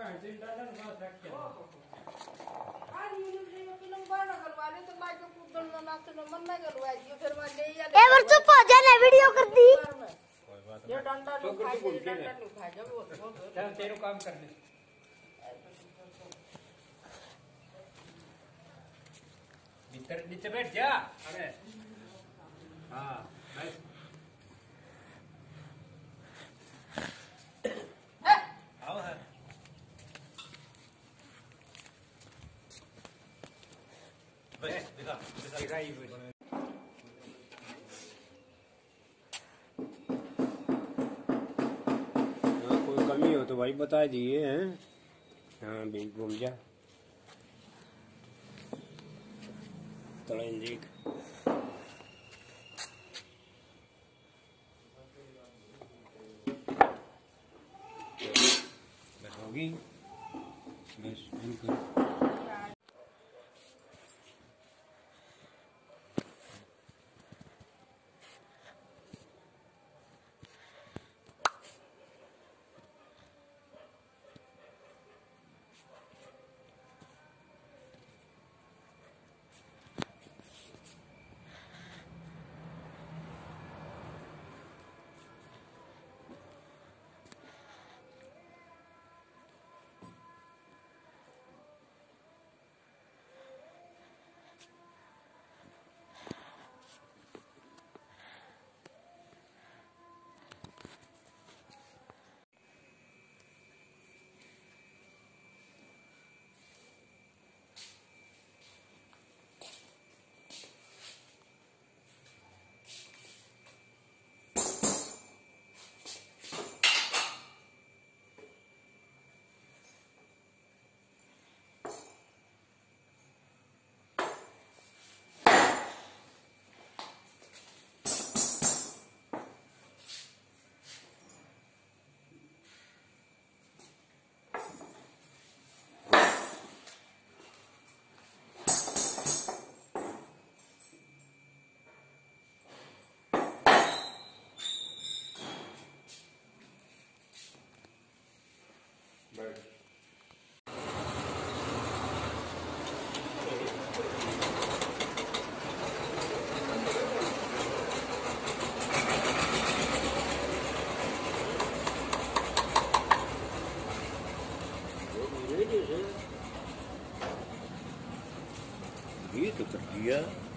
चुप हो जाना, वीडियो कर दी। तेरे काम करने भीतर नीचे बैठ जा। अरे हाँ बस आओ है बस दिखा दिखा ही कोई कमी हो तो भाई बता दिए हैं। हाँ भी घूम जा देख बस होगी बस ये तो कर दिया।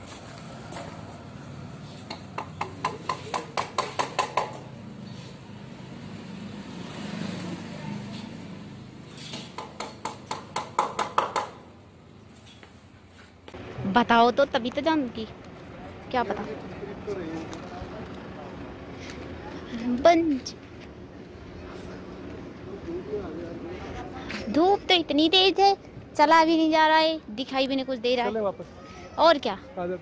बताओ तो तभी तो जानूंगी, क्या पता। बंज धूप तो इतनी तेज है, चला भी नहीं जा रहा है, दिखाई भी नहीं कुछ दे रहा है। वापस और क्या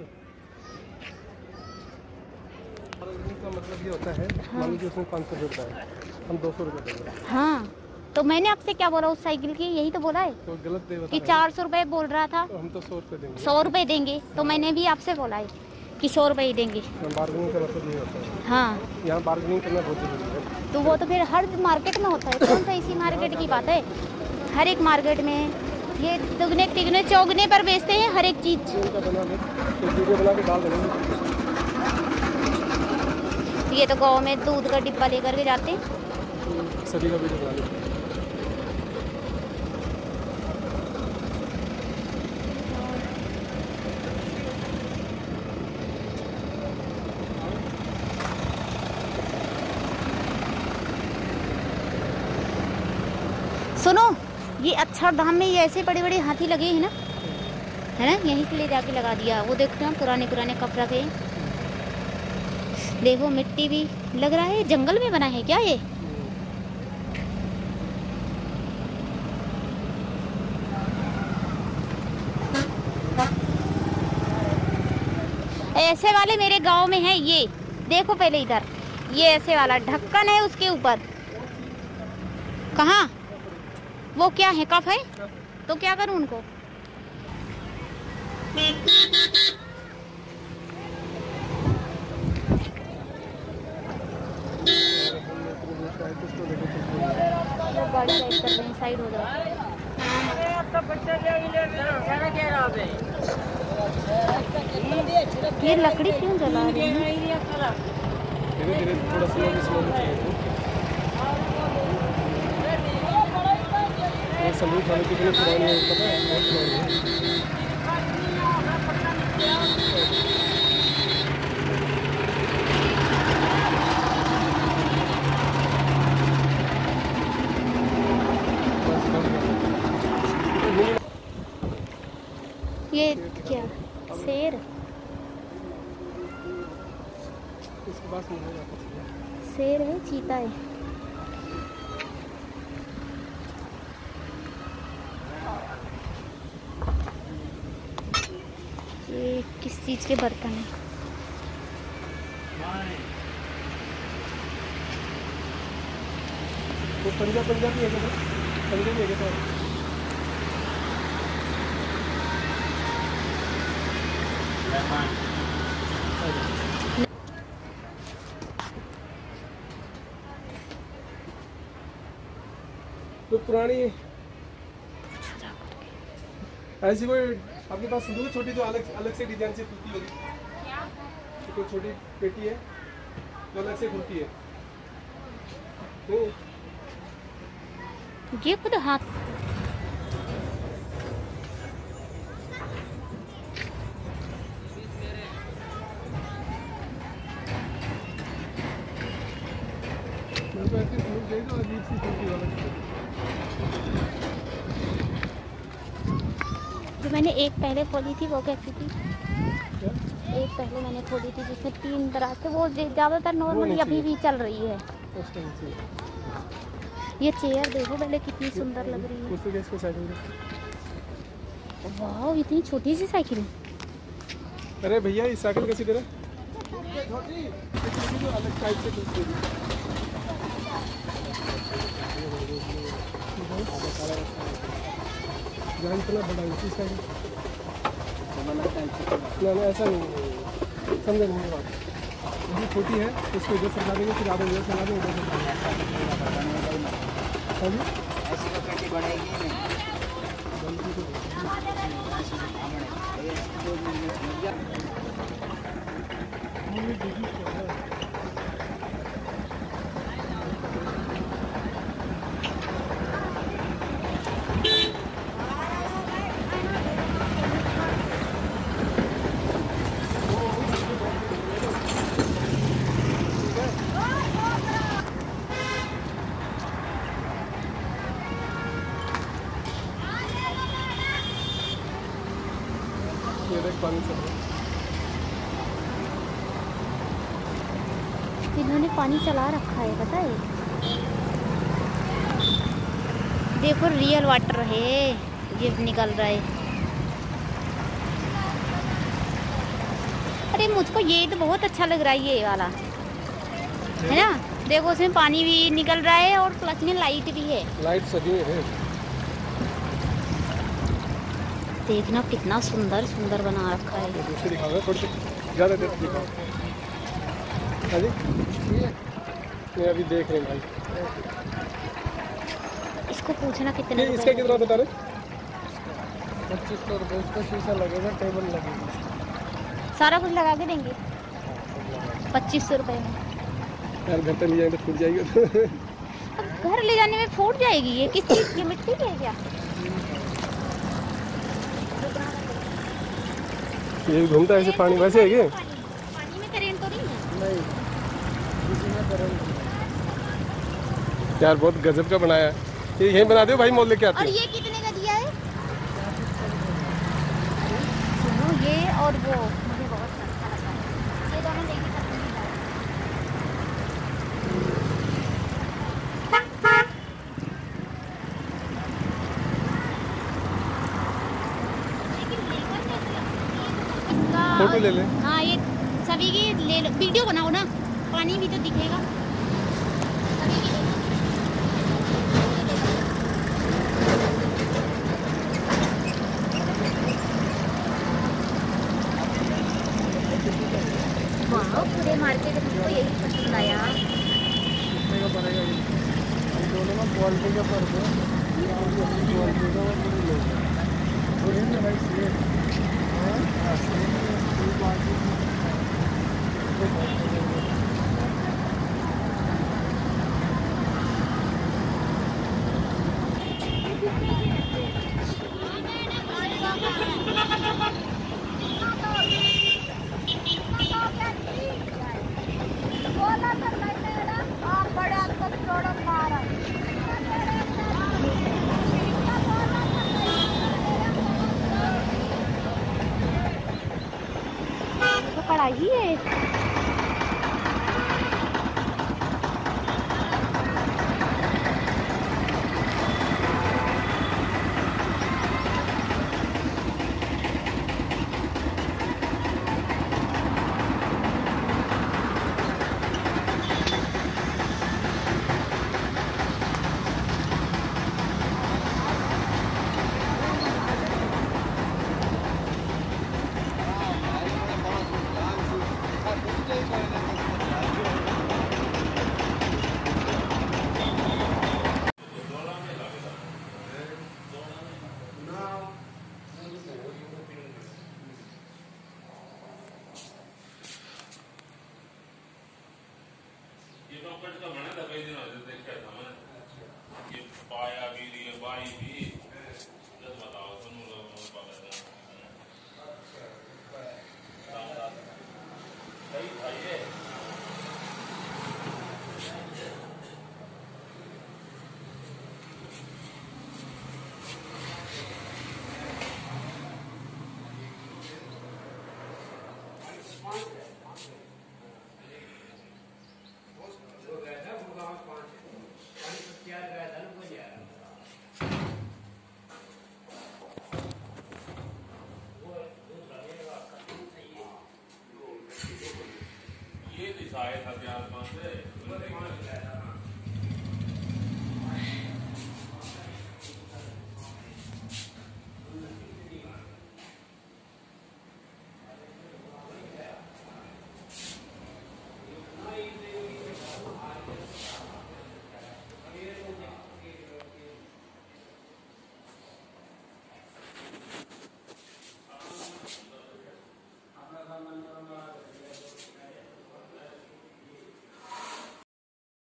मतलब ये होता है। हाँ। मान लीजिए उसमें 500 रुपये है, हम 200 रुपये देंगे। हाँ तो मैंने आपसे क्या बोला उस साइकिल की, यही तो बोला है तो गलत दे कि 400 रुपये बोल रहा था। तो हम तो 100 रुपये देंगे। 100 रुपये देंगे तो मैंने भी आपसे बोला है कि 100 रुपये ही देंगे। बार्गेनिंग का मतलब ये होता है। हाँ यहाँ बार्गेनिंग करना बहुत जरूरी है। तो वो तो फिर हर मार्केट में होता है, कौन सा इसी मार्केट की बात है। हर एक मार्केट में ये दुगने तिगने चौगने पर बेचते हैं हर एक चीज। ये तो गांव में दूध का डिब्बा लेकर के जाते हैं। सभी का वीडियो बना लेते। सुनो, ये अक्षरधाम में ये ऐसे बड़े बड़े हाथी लगे हैं ना, है ना, यहीं से ले जाके लगा दिया। वो देखते हैं पुराने पुराने कप रखे, देखो मिट्टी भी लग रहा है। जंगल में बना है क्या ये? ऐसे वाले मेरे गांव में है ये, देखो पहले इधर, ये ऐसे वाला ढक्कन है उसके ऊपर। कहाँ? वो क्या है, कफ है? तो क्या करूं उनको? लोग गाड़ी साइड कर रहे हैं, साइड हो जाओ। ये लकड़ी क्यों जला रही है? धीरे धीरे थोड़ा स्लोली चाहिए। ये सलूट वाले कितने पुराने हैं पता है? बहुत पुराने हैं। ये क्या शेर? इसके पास नहीं होगा। शेर है, चीता है? ये किस चीज के बर्तन है? तो पंजाबी है क्या? पंजाबी है क्या? तो पुरानी ऐसी कोई आपके पास संदूक छोटी जो अलग अलग से डिजाइन से खुलती होगी? तो कोई छोटी पेटी है जो अलग से खुलती है? नहीं ये खुद हाथ मैं तो ऐसे संदूक देख रहा अजीब सी खुलती वाला। जो मैंने एक पहले खोली थी वो कैसी थी? क्या? एक पहले मैंने खोली थी जिसमें 3 दराज थे, वो ज़्यादातर नॉर्मली नहीं अभी भी चल रही है। उस टाइम से ये चेयर देखो पहले कितनी सुंदर लग रही है। उससे कैसे साइकिल? वाह, इतनी छोटी सी साइकिल। अरे भैया इस साइकिल कैसी दे रहे? छोटी जो अलग टाइप से खुलती है। जान इतना बड़ा इसी साइकिल ना ऐसा नहीं समझ नहीं बात। यदि छोटी है तो उसको इधर चला देंगे, फिर आधे उधर चला देंगे, उधर चला देंगे। ऐसी तो पेटी बढ़ेगी नहीं। ये देख पानी चल रहा है। इन्होंने पानी चला रखा है, पता है? देखो रियल वाटर है, ये निकल रहा है। अरे मुझको ये तो बहुत अच्छा लग रहा है, ये वाला है ना। देखो उसमें पानी भी निकल रहा है और प्लस में लाइट भी है। लाइट सजी है। देखना कितना सुंदर सुंदर बना रखा है। दूसरी दिखाओ थोड़ी सी ज़्यादा देर दिखाओ। हाँ जी ये अभी देख रहे हैं भाई। इसको पूछना कितने ये इसका कितना बता रहे? 2500 रुपये उसका शीशा लगेगा, टेबल लगेगी। सारा कुछ लगा के देंगे 2500 रुपये में। यार घर पे ले जाएंगे तो फूट जाएगी। अब घर ले जाने में फूट जाएगी। ये किस चीज़ की मिट्टी की है क्या? ये भी घूमता है ऐसे पानी वैसे है क्या? पानी में करेंट तो नहीं है? नहीं, किसी में करेंगे। यार बहुत गजब का बनाया है। ये यहीं बना दो भाई, मोल लेके आते और हैं। ये कितने का दिया है? सुनो ये और वो मुझे बहुत अच्छा लगा है। ये दोनों लेके चलूंगी। फोटो ले ले। हाँ ये सभी की ले लो, वीडियो बनाओ ना, पानी भी तो दिखेगा। सभी की ले लो। वाह, पूरे मार्केट में मुझको यही पसंद आया। कितने का पड़ेगा ये? दोनों में क्वालिटी का फर्क है, क्वालिटी का वो पूरी लोग बोलिए ना भाई सेम तो कढ़ाई है। ये टॉकेट का बना था कई दिन हो देख क्या था मैंने ये पाया भी ये बाई भी जब बताओ तुम लोग मुझे पता है सही था ये ये दिशाएं था 4-5 से